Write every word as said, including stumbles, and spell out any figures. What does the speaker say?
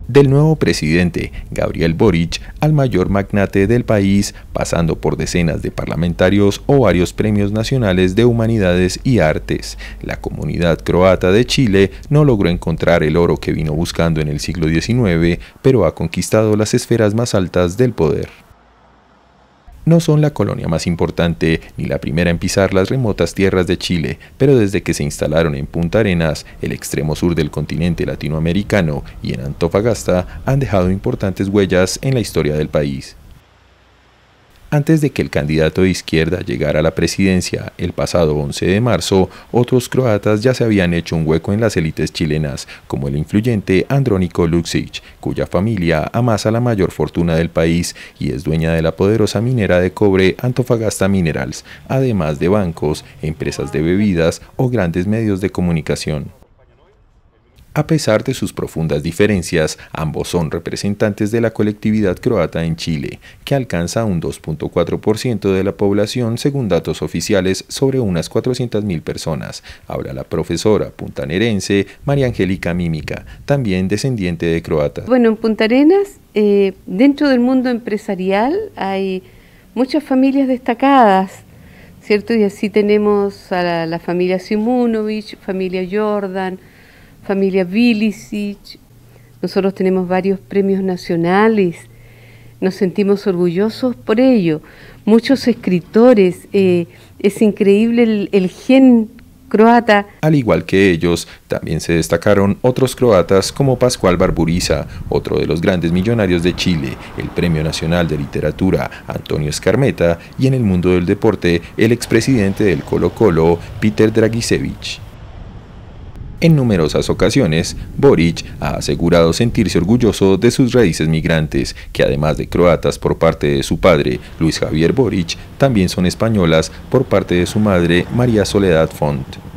Del nuevo presidente, Gabriel Boric, al mayor magnate del país, pasando por decenas de parlamentarios o varios premios nacionales de humanidades y artes. La comunidad croata de Chile no logró encontrar el oro que vino buscando en el siglo diecinueve, pero ha conquistado las esferas más altas del poder. No son la colonia más importante ni la primera en pisar las remotas tierras de Chile, pero desde que se instalaron en Punta Arenas, el extremo sur del continente latinoamericano, y en Antofagasta, han dejado importantes huellas en la historia del país. Antes de que el candidato de izquierda llegara a la presidencia el pasado once de marzo, otros croatas ya se habían hecho un hueco en las élites chilenas, como el influyente Andrónico Luksic, cuya familia amasa la mayor fortuna del país y es dueña de la poderosa minera de cobre Antofagasta Minerals, además de bancos, empresas de bebidas o grandes medios de comunicación. A pesar de sus profundas diferencias, ambos son representantes de la colectividad croata en Chile, que alcanza un dos punto cuatro por ciento de la población según datos oficiales sobre unas cuatrocientas mil personas. Habla la profesora puntanerense María Angélica Mímica, también descendiente de croatas. Bueno, en Punta Arenas, eh, dentro del mundo empresarial, hay muchas familias destacadas, ¿cierto? Y así tenemos a la, la familia Simunovic, familia Jordan, familia Vilicic. Nosotros tenemos varios premios nacionales, nos sentimos orgullosos por ello. Muchos escritores, eh, es increíble el, el gen croata. Al igual que ellos, también se destacaron otros croatas como Pascual Barburiza, otro de los grandes millonarios de Chile, el Premio Nacional de Literatura Antonio Skármeta, y en el mundo del deporte, el expresidente del Colo-Colo, Peter Dragicevic. En numerosas ocasiones, Boric ha asegurado sentirse orgulloso de sus raíces migrantes, que además de croatas por parte de su padre, Luis Javier Boric, también son españolas por parte de su madre, María Soledad Font.